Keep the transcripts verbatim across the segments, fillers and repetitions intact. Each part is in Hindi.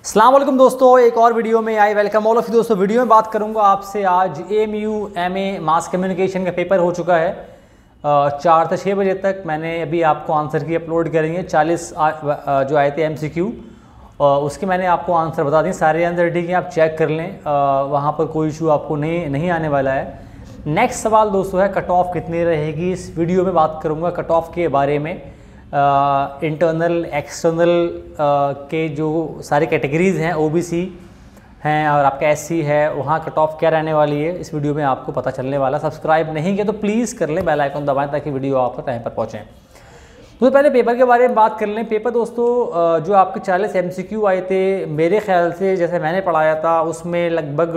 अस्सलाम वालेकुम दोस्तों, एक और वीडियो में I welcome all of you. दोस्तों वीडियो में बात करूंगा आपसे आज M U M A mass communication का पेपर हो चुका है। चार से छः बजे तक मैंने अभी आपको आंसर की अपलोड करेंगे। चालीस जो आए थे एम सी क्यू, उसके मैंने आपको आंसर बता दी। सारे आंसर ठीक है, आप चेक कर लें, वहाँ पर कोई इशू आपको नहीं नहीं आने वाला है। नेक्स्ट सवाल दोस्तों है कट ऑफ कितनी रहेगी। इस वीडियो में बात करूँगा कट ऑफ के बारे में, इंटरनल एक्सटर्नल के जो सारी कैटेगरीज़ हैं, ओबीसी हैं और आपका एससी है, वहाँ कट ऑफ क्या रहने वाली है इस वीडियो में आपको पता चलने वाला। सब्सक्राइब नहीं किया तो प्लीज़ कर लें, बेल आइकन दबाएं ताकि वीडियो आपको टाइम पर पहुँचें। तो पहले पेपर के बारे में बात कर लें। पेपर दोस्तों जो आपके चालीस एमसीक्यू आए थे, मेरे ख्याल से जैसे मैंने पढ़ाया था उसमें लगभग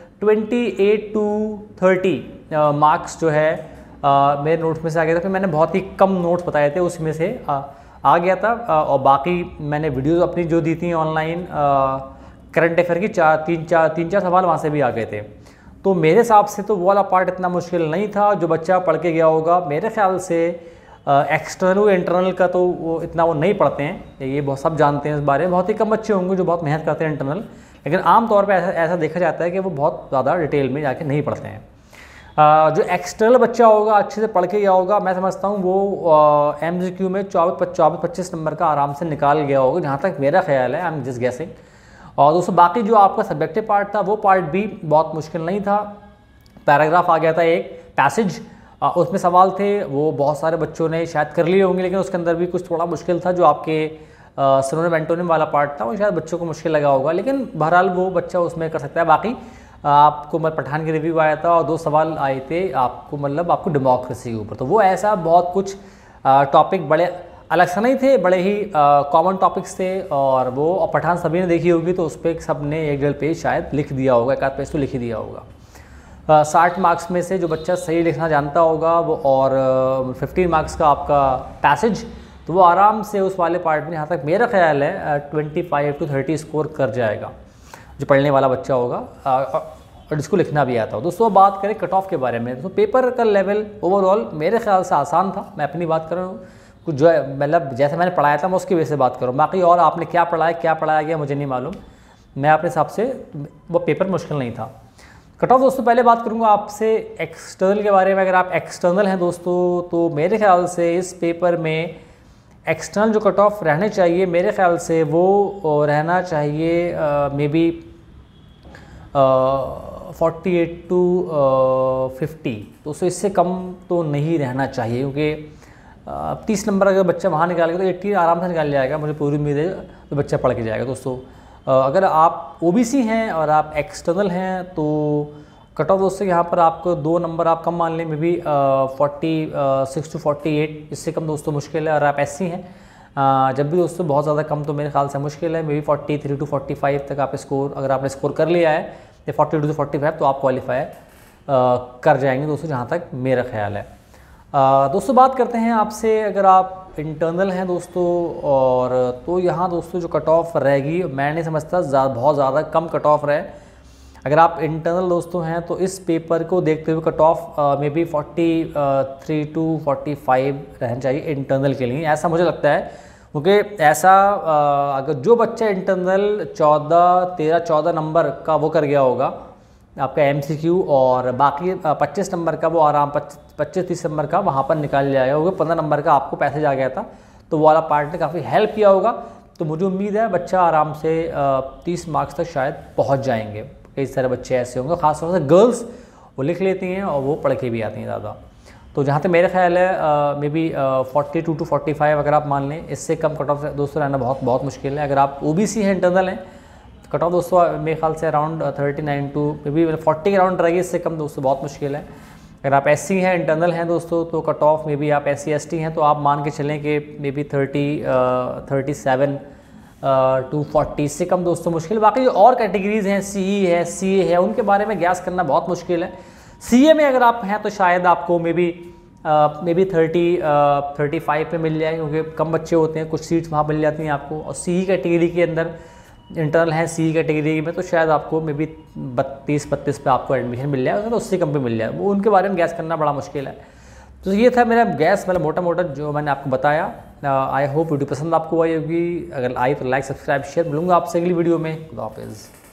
अट्ठाईस टू तीस मार्क्स जो है Uh, मेरे नोट्स में से आ गया था। फिर मैंने बहुत ही कम नोट्स बताए थे, उसमें से आ, आ गया था। आ, और बाकी मैंने वीडियोस अपनी जो दी थी ऑनलाइन करंट अफेयर की, चार तीन चार तीन चार सवाल वहाँ से भी आ गए थे। तो मेरे हिसाब से तो वो वाला पार्ट इतना मुश्किल नहीं था। जो बच्चा पढ़ के गया होगा, मेरे ख्याल से एक्सटर्नल इंटरनल का तो वो इतना वो नहीं पढ़ते हैं, ये बहुत सब जानते हैं इस बारे में। बहुत ही कम बच्चे होंगे जो बहुत मेहनत करते हैं इंटरनल, लेकिन आमतौर पर ऐसा ऐसा देखा जाता है कि वो बहुत ज़्यादा डिटेल में जाके नहीं पढ़ते हैं। Uh, जो एक्सटर्नल बच्चा होगा, अच्छे से पढ़ के गया होगा, मैं समझता हूँ वो एम सी क्यू में चौबीस चौबीस पच्चीस नंबर का आराम से निकाल गया होगा, जहाँ तक मेरा ख्याल है। I am just guessing. और दोस्तों बाकी जो आपका सब्जेक्टिव पार्ट था वो पार्ट भी बहुत मुश्किल नहीं था। पैराग्राफ आ गया था, एक पैसेज, uh, उसमें सवाल थे, वो बहुत सारे बच्चों ने शायद कर लिए होंगे, लेकिन उसके अंदर भी कुछ थोड़ा मुश्किल था। जो आपके सिनोनिम एंटोनिम वाला पार्ट था वो शायद बच्चों को मुश्किल लगा होगा, लेकिन बहरहाल वो बच्चा उसमें कर सकता है। बाकी आपको मतलब पठान की रिव्यू आया था और दो सवाल आए थे आपको, मतलब आपको डेमोक्रेसी के ऊपर। तो वो ऐसा बहुत कुछ टॉपिक बड़े अलग से नहीं थे, बड़े ही कॉमन टॉपिक्स थे। और वो और पठान सभी ने देखी होगी, तो उस पर सब ने एक डेढ़ पेज शायद लिख दिया होगा, एक आध पेज तो लिख ही दिया होगा। साठ मार्क्स में से जो बच्चा सही लिखना जानता होगा वो, और फिफ्टीन मार्क्स का आपका पैसेज, तो वो आराम से उस वाले पार्ट में, यहाँ तक मेरा ख्याल है twenty five to thirty score कर जाएगा जो पढ़ने वाला बच्चा होगा और जिसको लिखना भी आता हो। दोस्तों बात करें कट ऑफ के बारे में, तो पेपर का लेवल ओवरऑल मेरे ख्याल से आसान था। मैं अपनी बात कर रहा हूँ, कुछ जो है मतलब जैसे मैंने पढ़ाया था मैं उसकी वजह से बात करूँ। बाकी और आपने क्या पढ़ाया क्या पढ़ाया गया मुझे नहीं मालूम, मैं अपने हिसाब से वो पेपर मुश्किल नहीं था। कट ऑफ दोस्तों पहले बात करूँगा आपसे एक्सटर्नल के बारे में। अगर आप एक्सटर्नल हैं दोस्तों, तो मेरे ख्याल से इस पेपर में एक्सटर्नल जो कट ऑफ रहने चाहिए, मेरे ख्याल से वो रहना चाहिए maybe forty eight to fifty. तो उससे इससे कम तो नहीं रहना चाहिए, क्योंकि तीस नंबर अगर बच्चा वहाँ निकालेगा तो एट्टी आराम से निकाल जाएगा, मुझे पूरी उम्मीद है तो बच्चा पढ़ के जाएगा। दोस्तों अगर आप ओबीसी हैं और आप एक्सटर्नल हैं तो कट ऑफ दोस्तों यहाँ पर आपको दो नंबर आप कम मान लें, maybe forty six to forty eight, इससे कम दोस्तों मुश्किल है। और आप एससी हैं, Uh, जब भी दोस्तों बहुत ज़्यादा कम तो मेरे ख्याल से मुश्किल है। Maybe forty three to forty five तक आप स्कोर, अगर आपने स्कोर कर लिया है या forty two to forty five, तो आप क्वालिफाई uh, कर जाएंगे दोस्तों, जहाँ तक मेरा ख्याल है। uh, दोस्तों बात करते हैं आपसे, अगर आप इंटरनल हैं दोस्तों, और तो यहाँ दोस्तों जो कट ऑफ रहेगी, मैं नहीं समझता ज़्यादा बहुत ज़्यादा कम कट ऑफ रहे। अगर आप इंटरनल दोस्तों हैं तो इस पेपर को देखते हुए cut off maybe forty three to forty five रहना चाहिए इंटरनल के लिए, ऐसा मुझे लगता है। क्योंकि ऐसा uh, अगर जो बच्चा इंटरनल चौदह तेरह चौदह नंबर का वो कर गया होगा आपका एमसीक्यू, और बाकी पच्चीस नंबर का वो आराम पच्चीस तीस नंबर का वहाँ पर निकाल जाएगा, क्योंकि पंद्रह नंबर का आपको पैसेज आ गया था, तो वो वाला पार्ट ने काफ़ी हेल्प किया होगा। तो मुझे उम्मीद है बच्चा आराम से तीस मार्क्स तक शायद पहुँच जाएंगे। कई सारे बच्चे ऐसे होंगे, खासतौर से गर्ल्स, वो लिख लेती हैं और वो पढ़ के भी आती हैं ज़्यादा। तो जहाँ तक मेरा ख्याल है maybe forty two to forty five अगर आप मान लें, इससे कम कट ऑफ दोस्तों रहना बहुत बहुत मुश्किल है। अगर आप ओबीसी हैं, इंटरनल हैं, तो कट ऑफ दोस्तों मेरे ख्याल से around thirty nine to maybe forty के अराउंड रहेगी, इससे कम दोस्तों बहुत मुश्किल है। अगर आप एससी हैं, इंटरनल हैं दोस्तों, तो कट ऑफ मे बी आप एस सी एस टी हैं तो आप मान के चलें कि maybe thirty thirty seven to forty से कम दोस्तों मुश्किल। बाकी जो और कैटेगरीज़ हैं, सी ई है, सी ए है, उनके बारे में गैस करना बहुत मुश्किल है। सी ए में अगर आप हैं तो शायद आपको maybe maybe thirty thirty five पे मिल जाए, क्योंकि कम बच्चे होते हैं, कुछ सीट्स वहाँ मिल जाती हैं आपको। और सी ई कैटेगरी के अंदर इंटरनल है, सी ई कैटेगरी में तो शायद आपको मे बी बत्तीस बत्तीस पे आपको एडमिशन मिल जाए, तो उससे कम पे मिल जाए। वो उनके बारे में गैस करना बड़ा मुश्किल है। तो ये था मेरा गैस, मतलब मोटा मोटा जो मैंने आपको बताया। आई होप वीडियो पसंद आपको आई होगी। अगर आई तो लाइक सब्सक्राइब शेयर मिलूंगा आपसे अगली वीडियो में। खुदा हाफिज़।